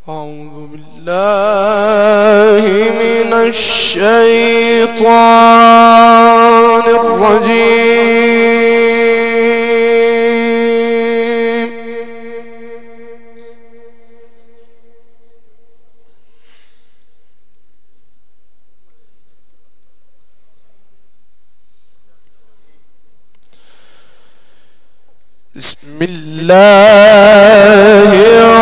أعوذ بالله من الشيطان الرجيم. بسم الله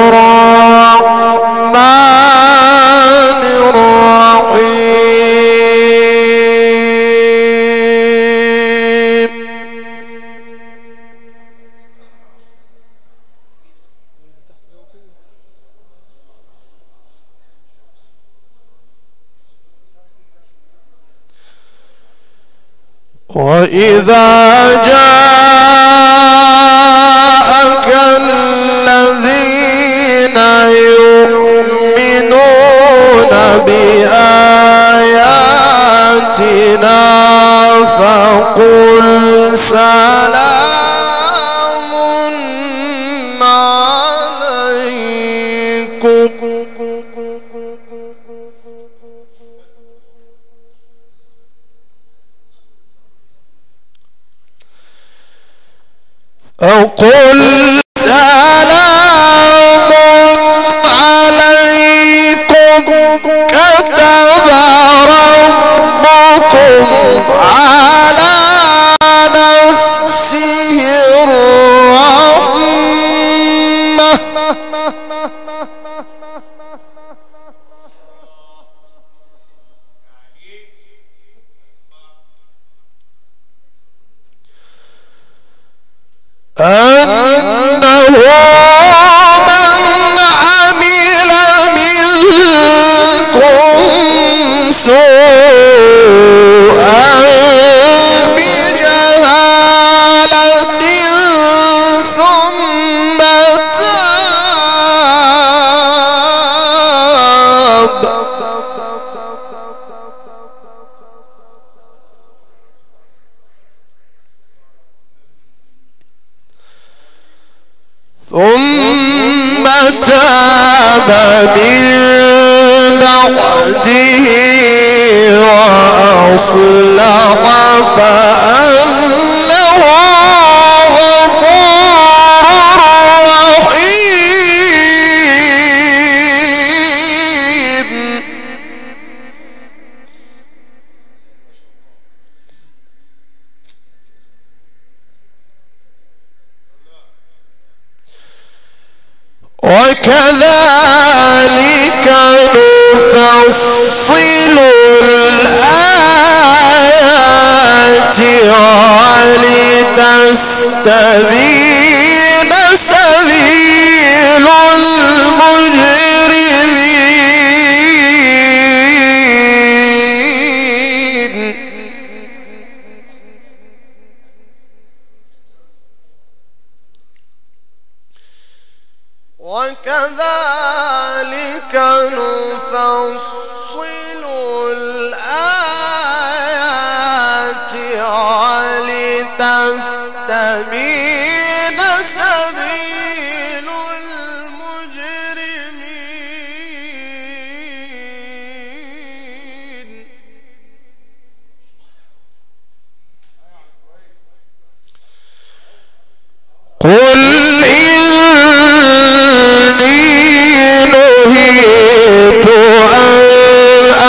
الرحمن الرحيم. وإذا جاءك الذين يؤمنون بآياتنا فقل سلام عليكم أو قل سلام عليكم كتب ربكم على نفسه الرحمة أنه من عمل منكم سوءا بجهالة ثم تاب من بعده وأصلح فأنه غفور رحيم. وكذلك نفصل الآيات ولتستبين سبيل المجرمين. وكذلك نفصل الآيات ولتستبين سبيل المجرمين. قل نهيت أن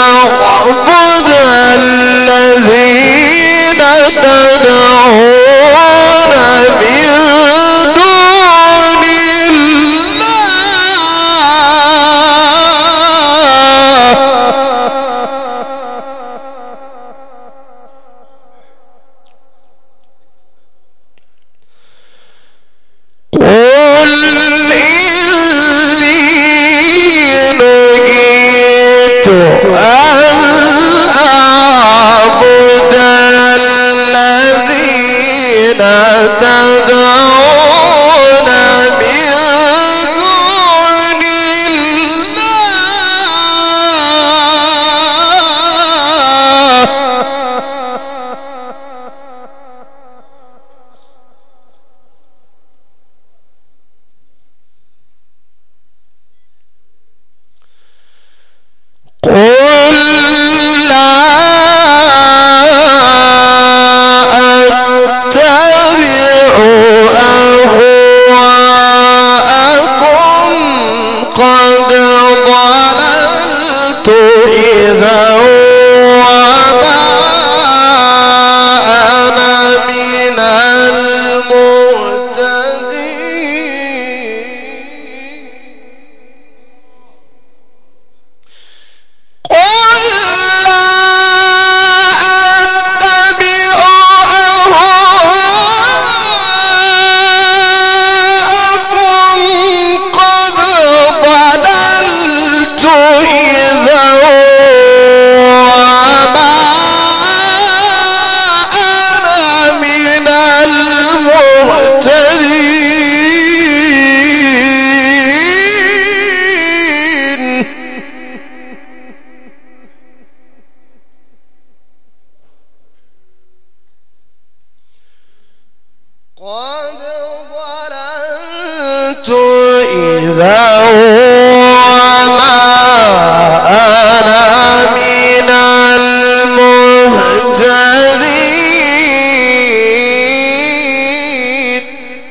إذا وما أنا من المهتدين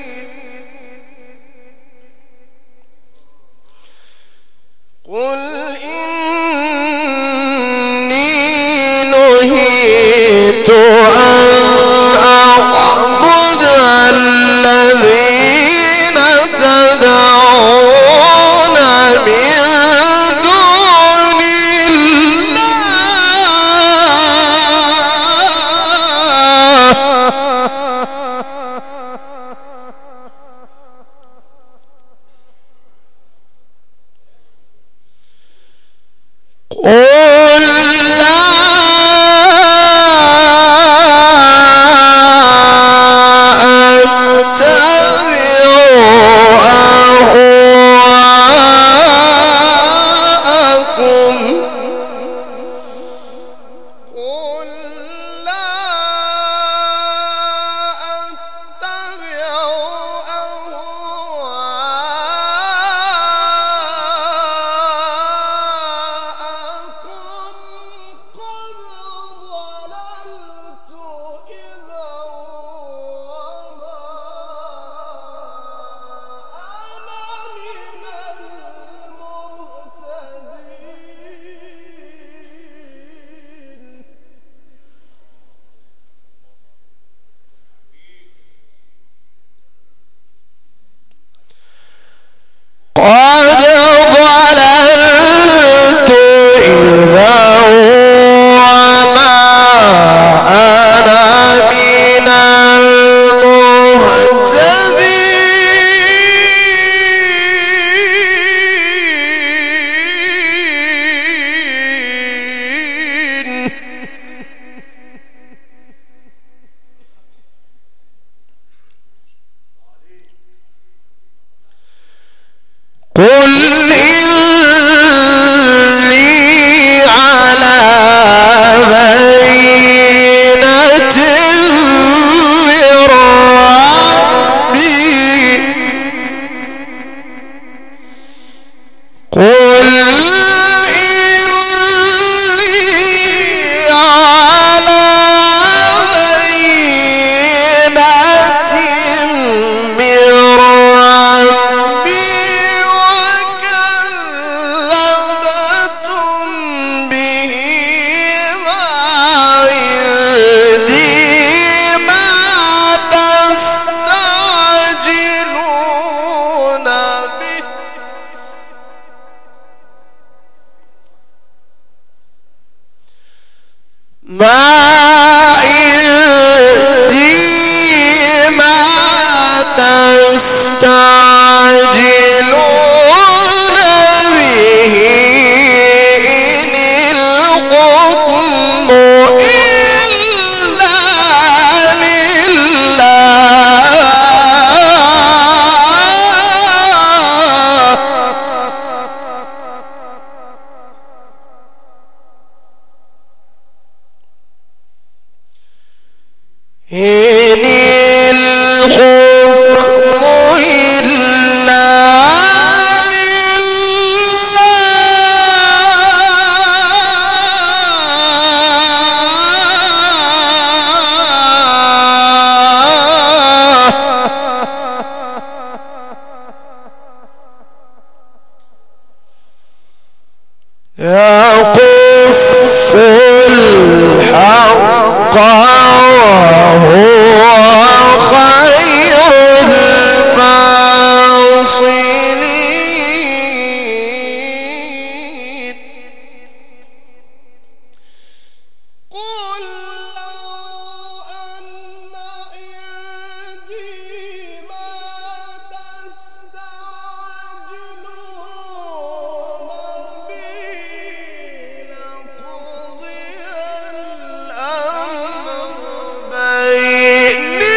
قل إني نهيت أن أعبد الذين تدعون من دون قل إني على بينة من ربي قل إني على بينة من ربي وكذبتم به ما عندي ما تستعجلون به ما عندي ما تستعجلون به إن الحكم إلا إن الحكم إلا يقص الحق وهو خير الفاصلين قل لو أن عندي ما تستعجلون به لقضي الأمر بيني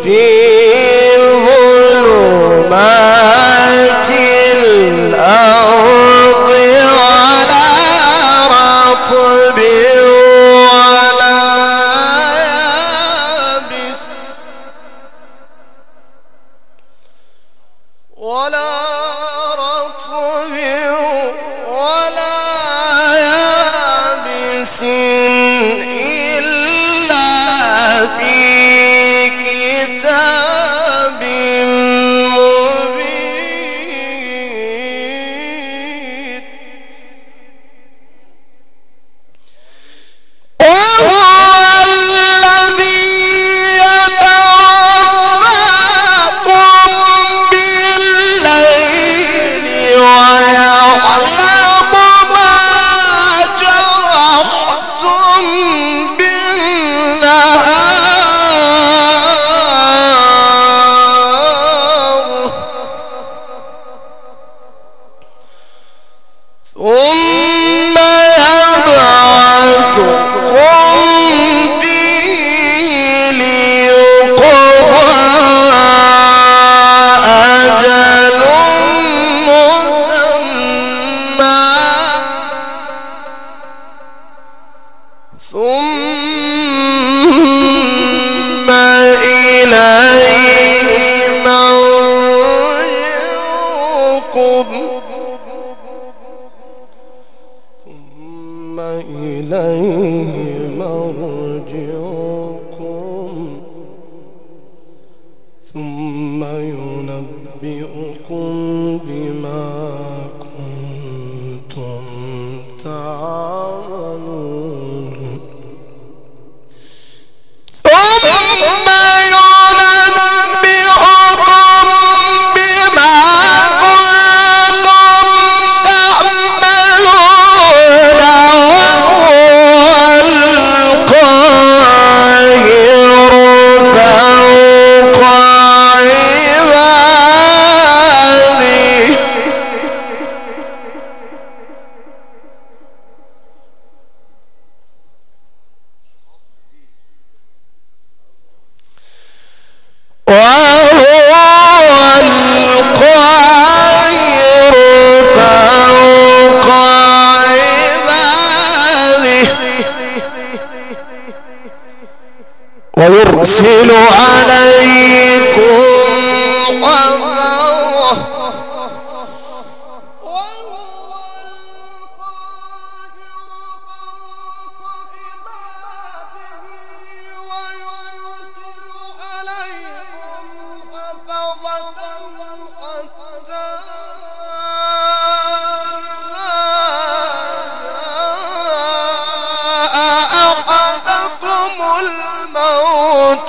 في ظلمات الأرض ولا رطب ولا يابس ولا رطب ولا يابس إلا في كتاب مبين وهو الذي يتوفاكم بالليل ويعلم ما جرحتم بالنهار ثم يبعثكم فيه ليقضى أجل مسمى ثم إليه مرجعكم ثم ينبئكم بما كنتم تعملون ثم ينبئكم بما كنتم تعملون وهو القاهر فوق عباده ويرسل عليكم حفظه وهو القاهر فوق عباده ويرسل عليكم حفظة حتى إذا أحدكم الموت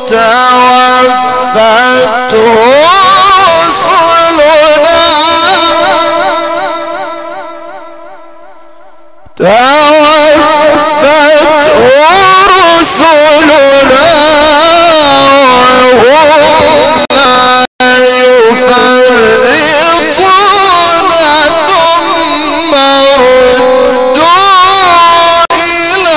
توفته رسلنا وهم لا يفرطون ثم ردوا إلى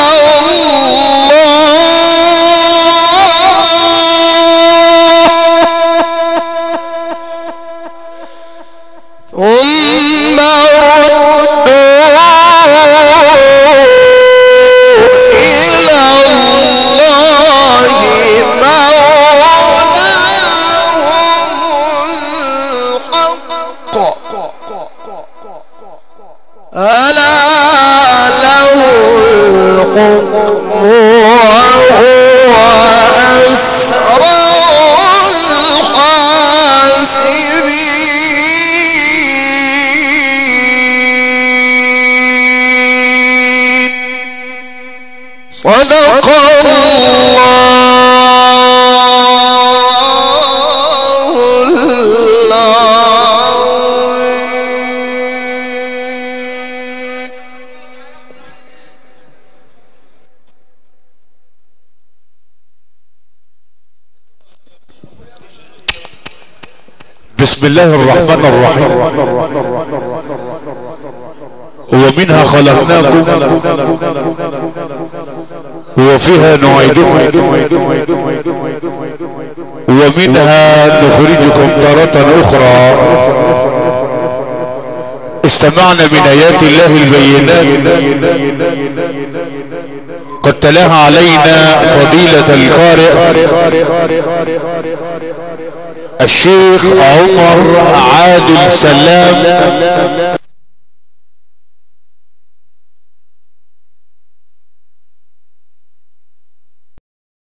ألا له الحكم وهو أسرع الحاسبين صدق الله بسم الله الرحمن الرحيم. ومنها خلقناكم وفيها نعيدكم ومنها نخرجكم تارة اخرى. استمعنا من ايات الله البينات قد تلاها علينا فضيلة القارئ الشيخ عمر عادل سلام